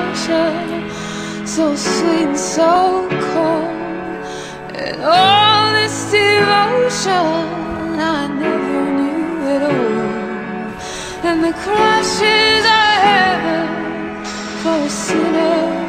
ocean, so sweet and so cold. And all this devotion I never knew at all. And the crashes are heaven for a sinner.